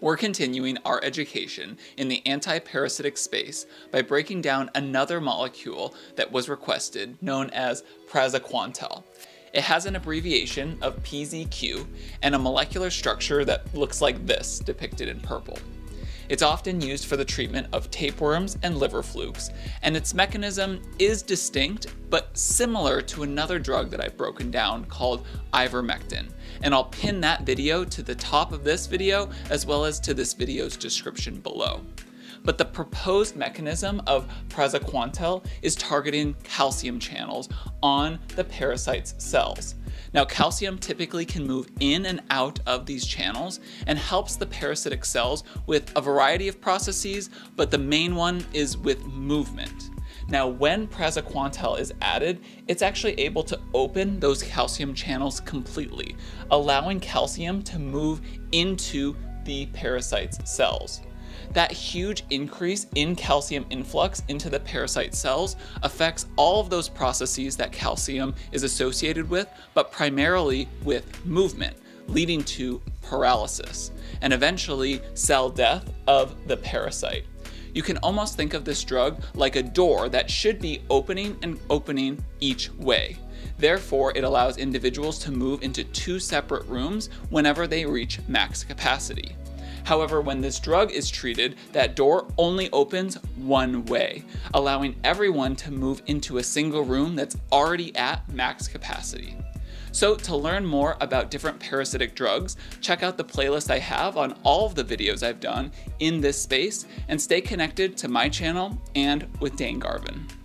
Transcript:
We're continuing our education in the anti-parasitic space by breaking down another molecule that was requested known as Praziquantel. It has an abbreviation of PZQ and a molecular structure that looks like this, depicted in purple. It's often used for the treatment of tapeworms and liver flukes, and its mechanism is distinct but similar to another drug that I've broken down called ivermectin. And I'll pin that video to the top of this video as well as to this video's description below. But the proposed mechanism of Praziquantel is targeting calcium channels on the parasite's cells. Now, calcium typically can move in and out of these channels and helps the parasitic cells with a variety of processes, but the main one is with movement. Now, when Praziquantel is added, it's actually able to open those calcium channels completely, allowing calcium to move into the parasite's cells. That huge increase in calcium influx into the parasite cells affects all of those processes that calcium is associated with, but primarily with movement, leading to paralysis and eventually cell death of the parasite. You can almost think of this drug like a door that should be opening and opening each way. Therefore, it allows individuals to move into two separate rooms whenever they reach max capacity. However, when this drug is treated, that door only opens one way, allowing everyone to move into a single room that's already at max capacity. So to learn more about different parasitic drugs, check out the playlist I have on all of the videos I've done in this space, and stay connected to my channel and with Dane Garvin.